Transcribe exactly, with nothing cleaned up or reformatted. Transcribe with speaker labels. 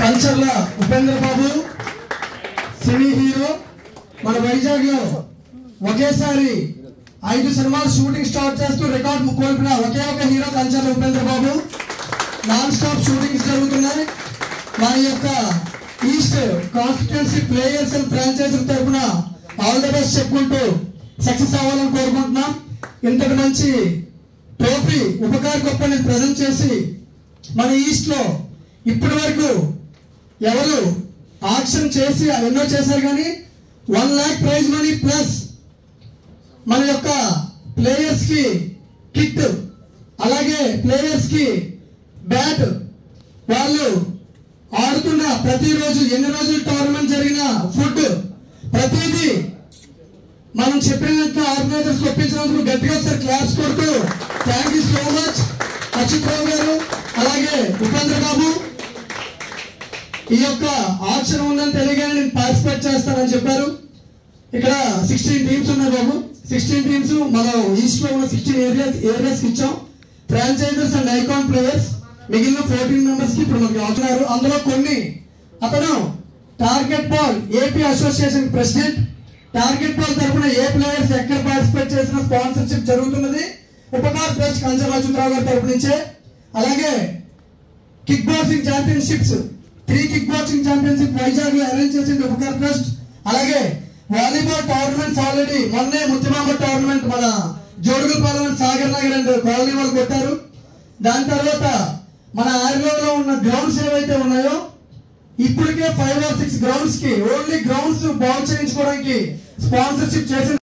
Speaker 1: Kancharla Upendra Babu cine hero మన వైజాగ్ లో ఒకేసారి ఐదు సినిమాలు షూటింగ్ స్టార్ట్ చేస్తూ రికార్డ్ కోల్పోయిన ఒకే ఒక hero Kancharla Upendra Babu. Non stop shootings జరుగుతున్నాయి. మా యొక్క east constituency players and franchise తరఫున ఆల్ ది బెస్ట్ చెప్పుకుంటూ సక్సెస్ అవ్వాలని కోరుకుంటున్నాం. ఇంతటి మంచి ట్రోఫీ ఉపకార్ గొప్పని ప్రజెంట్ చేసి మన ఈస్ట్ లో ఇప్పటి వరకు ఎవరు ఆక్షన్ చేసి ఎన్నో చేశారు కానీ one lakh prize money plus మన యొక్క ప్లేయర్స్ కి కిట్, అలాగే ప్లేయర్స్ కి బ్యాట్, వాళ్ళు ఆడుతున్న ప్రతిరోజు ఎన్ని రోజులు టోర్నమెంట్ జరిగిన ఫుడ్, ప్రతిదీ మనం చెప్పినంత ఆర్గనైజర్స్ ఒప్పించినందుకు గట్టిగా ఒకసారి క్లాప్స్ కొడుతూ thank you so much Achyut Rao garu, అలాగే ఉపేంద్ర బాబు. ఈ యొక్క ఆప్షన్ ఉందని తెలియగానే నేను పార్టిసిపేట్ చేస్తానని చెప్పారు. ఇక్కడ సిక్స్టీన్ టీమ్స్ ఉన్నాయి బాబు. సిక్స్టీన్ టీమ్స్ మనం ఈస్ట్ లో ఉన్న సిక్స్టీన్ ఏరియాస్ ఏరియాస్ ఇచ్చాం. ఫ్రాంచైజర్స్ అండ్ ఐకాన్ ప్లేయర్స్ మిగిలిన ఫోర్టీన్ మెంబర్స్ కి ఇప్పుడు మనకి అవుతున్నారు. అందులో కొన్ని అతను target ball AP association president. Target ball తరఫున ఏ ప్లేయర్స్ ఎక్కడ పార్టిసిపేట్ చేసిన స్పాన్సర్షిప్ జరుగుతున్నది ఉపకార్ ట్రస్ట్ కంచర్ల అచ్యుతరావు గారి తరఫు నుంచే. అలాగే kick boxing championships, three kick boxing championship Vizag లో అరేంజ్ చేసింది ఉపకార్ ట్రస్ట్. అలాగే వాలీబాల్ టోర్నమెంట్స్ ఆల్రెడీ మొన్నే ముత్తిమాంబ టోర్నమెంట్ మన జోడుగుల parliament Sagar Nagar and colony వాళ్ళు కొట్టారు. దాని తర్వాత మన ఆర్లో ఉన్న గ్రౌండ్స్ ఏవైతే ఉన్నాయో ఇప్పటికే ఫైవ్ ఆర్ సిక్స్ గ్రౌండ్స్ కి ఓన్లీ గ్రౌండ్స్ బాగు చేయించుకోవడానికి స్పాన్సర్షిప్ చేసిన